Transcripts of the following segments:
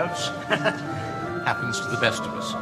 nerves. Happens to the best of us.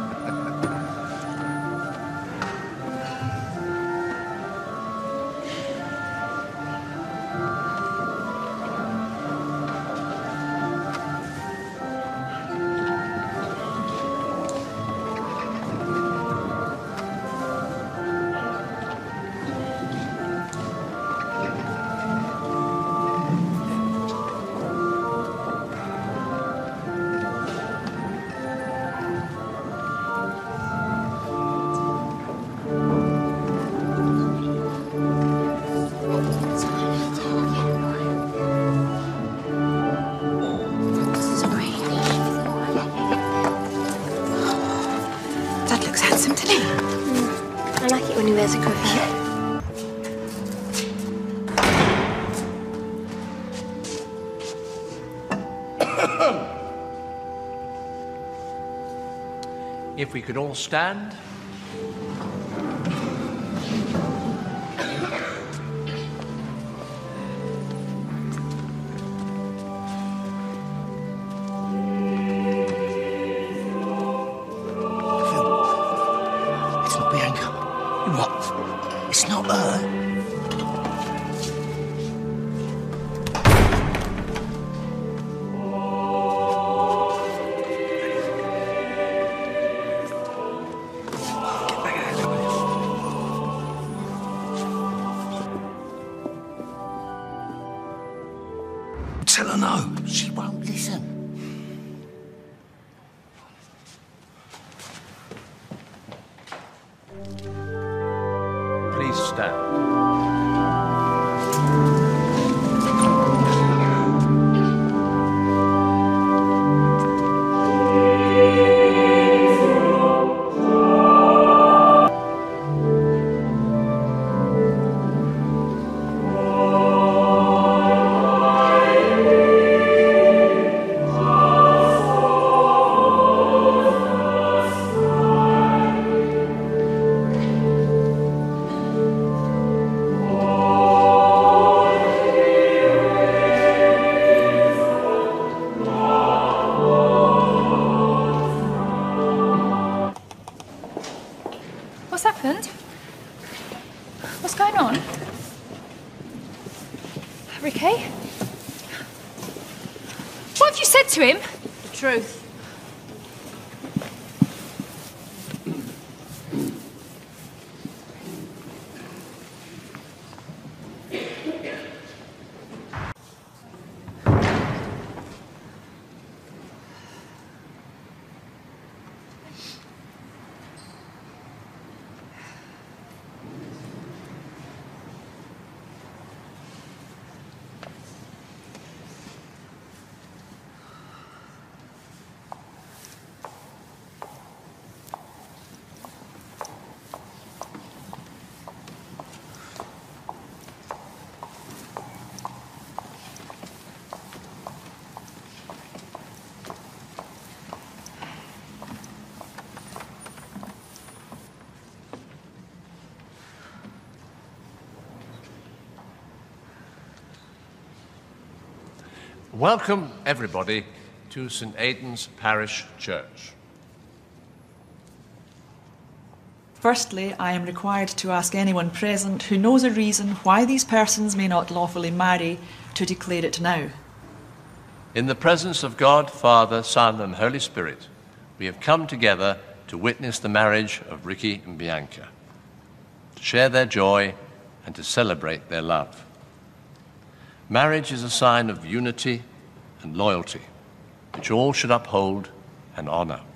I like it when he wears a cravat. If we could all stand. It's not Bianca. What? It's not her. Tell her no. She won't listen. Please stand. What's happened? What's going on? Ricky? What have you said to him? The truth. Welcome, everybody, to St. Aidan's Parish Church. Firstly, I am required to ask anyone present who knows a reason why these persons may not lawfully marry to declare it now. In the presence of God, Father, Son, and Holy Spirit, we have come together to witness the marriage of Ricky and Bianca, to share their joy and to celebrate their love. Marriage is a sign of unity and loyalty, which all should uphold and honor.